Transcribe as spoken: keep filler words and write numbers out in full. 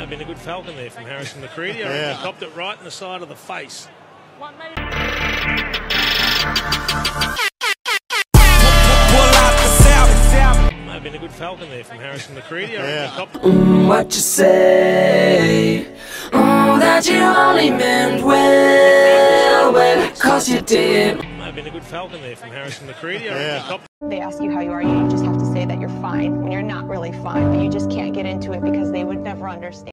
have been a good Falcon there from Harrison Macreadie. I reckon he copped it right in the side of the face. May have been a good Falcon there from Harrison Macreadie. I reckon he copped it. Mm, what you say? Mm, that you only meant well, well, cause you did. May have been a good Falcon there from Harrison Macreadie. I reckon he copped it. They ask you how you are, you just have to say that you're fine when you're not really fine, but you just can't get into it because they would never understand.